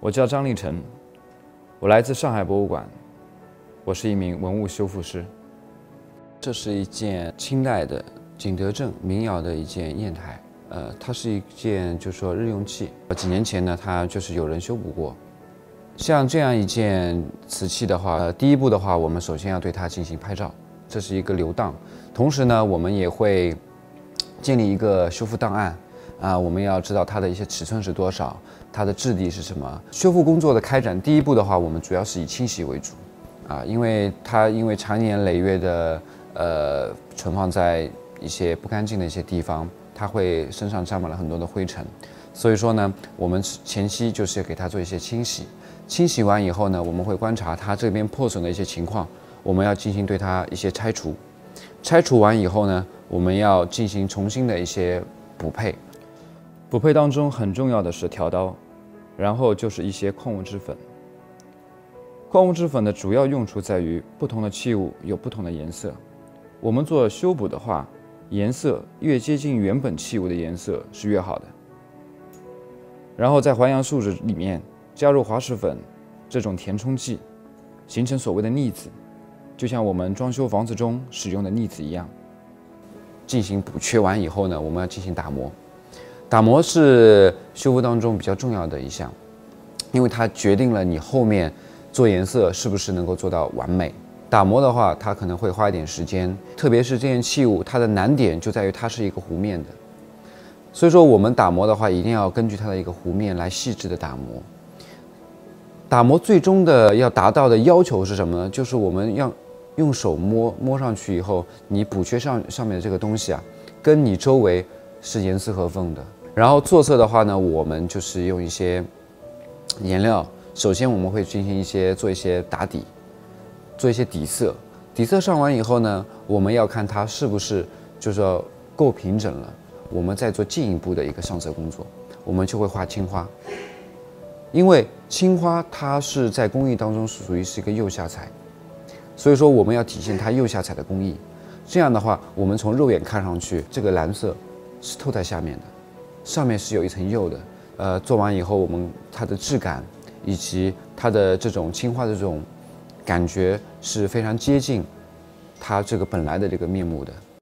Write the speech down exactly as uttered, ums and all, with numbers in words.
我叫张立成，我来自上海博物馆，我是一名文物修复师。这是一件清代的景德镇民窑的一件砚台，呃，它是一件就是说日用器。几年前呢，它就是有人修补过。像这样一件瓷器的话，呃，第一步的话，我们首先要对它进行拍照，这是一个留档。同时呢，我们也会建立一个修复档案。 啊，我们要知道它的一些尺寸是多少，它的质地是什么。修复工作的开展，第一步的话，我们主要是以清洗为主，啊，因为它因为常年累月的呃存放在一些不干净的一些地方，它会身上沾满了很多的灰尘，所以说呢，我们前期就是给它做一些清洗。清洗完以后呢，我们会观察它这边破损的一些情况，我们要进行对它一些拆除。拆除完以后呢，我们要进行重新的一些补配。 补配当中很重要的是调刀，然后就是一些矿物质粉。矿物质粉的主要用处在于不同的器物有不同的颜色，我们做修补的话，颜色越接近原本器物的颜色是越好的。然后在还阳树脂里面加入滑石粉这种填充剂，形成所谓的腻子，就像我们装修房子中使用的腻子一样。进行补缺完以后呢，我们要进行打磨。 打磨是修复当中比较重要的一项，因为它决定了你后面做颜色是不是能够做到完美。打磨的话，它可能会花一点时间，特别是这件器物，它的难点就在于它是一个弧面的，所以说我们打磨的话，一定要根据它的一个弧面来细致的打磨。打磨最终的要达到的要求是什么呢？就是我们要用手摸摸上去以后，你补缺上上面的这个东西啊，跟你周围是严丝合缝的。 然后做色的话呢，我们就是用一些颜料。首先我们会进行一些做一些打底，做一些底色。底色上完以后呢，我们要看它是不是就是说够平整了，我们再做进一步的一个上色工作。我们就会画青花，因为青花它是在工艺当中属于是一个釉下彩，所以说我们要体现它釉下彩的工艺。这样的话，我们从肉眼看上去，这个蓝色是透在下面的。 上面是有一层釉的，呃，做完以后，我们它的质感以及它的这种青花的这种感觉是非常接近它这个本来的这个面目的。